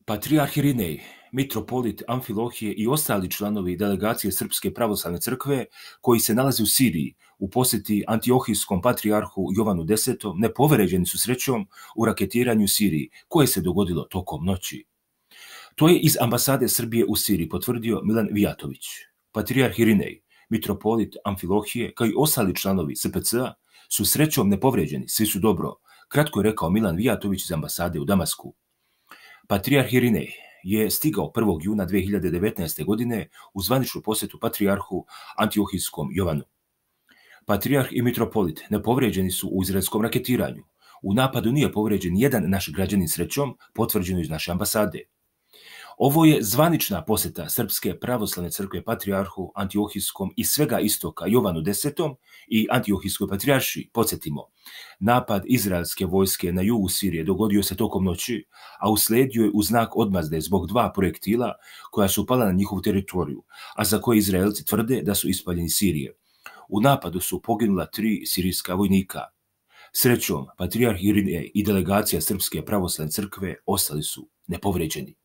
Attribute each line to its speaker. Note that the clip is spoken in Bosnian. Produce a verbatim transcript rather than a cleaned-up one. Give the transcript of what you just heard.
Speaker 1: Patrijarh Irinej, mitropolit Amfilohije i ostali članovi delegacije Srpske pravoslavne crkve koji se nalaze u Siriji u posjeti antiohijskom patrijarhu Jovanu desetom nepoveređeni su srećom u raketiranju u Siriji koje se dogodilo tokom noći. To je iz ambasade Srbije u Siriji potvrdio Milan Vijatović. Patrijarh Irinej, mitropolit Amfilohije kao i ostali članovi S P C-a su srećom nepovređeni, svi su dobro, kratko je rekao Milan Vijatović iz ambasade u Damasku. Patrijarh Irinej je stigao prvog juna dve hiljade devetnaeste. godine u zvaničnu posjetu patrijarhu antiohijskom Jovanu. Patrijarh i mitropolit nepovređeni su u izraelskom raketiranju. U napadu nije povređen jedan naš građanin srećom, potvrđeno iz naše ambasade. Ovo je zvanična posjeta Srpske pravoslavne crkve patrijarhu antiohijskom i svega istoka Jovanu desetom i antiohijskoj patrijaršiji. Podsjetimo, napad izraelske vojske na jugu Sirije dogodio se tokom noći, a usledio je u znak odmazde zbog dva projektila koja su pala na njihovu teritoriju, a za koje Izraelci tvrde da su ispaljeni Sirije. U napadu su poginula tri sirijska vojnika. Srećom, patrijarh Irinej i delegacija Srpske pravoslavne crkve ostali su nepovređeni.